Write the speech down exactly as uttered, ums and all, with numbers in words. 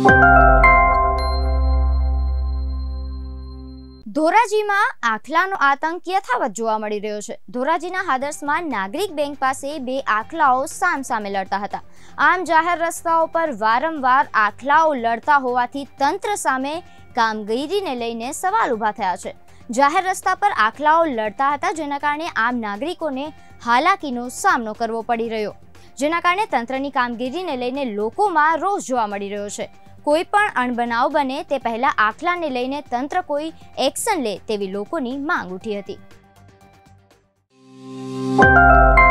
ધોરાજીમાં આખલાનો આતંક યથાવત જોવા મળી રહ્યો છે। ધોરાજીના હાદરસમાં નાગરિક બેંક પાસે બે આખલાઓ સામસામે લડતા હતા। આમ જાહેર રસ્તાઓ પર વારંવાર આખલાઓ લડતા હોવાથી તંત્ર સામે કામગીરીને લઈને સવાલ ઊભા થયા છે। જાહેર રસ્તા પર આખલાઓ લડતા હતા, જેના કારણે આમ નાગરિકોને હાલાકીનો સામનો કરવો પડી રહ્યો, જેના કારણે તંત્રની કામગીરીને લઈને લોકોમાં રોષ જોવા મળી રહ્યો છે। કોઈ પણ અણબનાવ બને તે પહેલા આખલાને લઈને તંત્ર કોઈ એક્શન લે તેવી લોકોની માંગ ઉઠી હતી।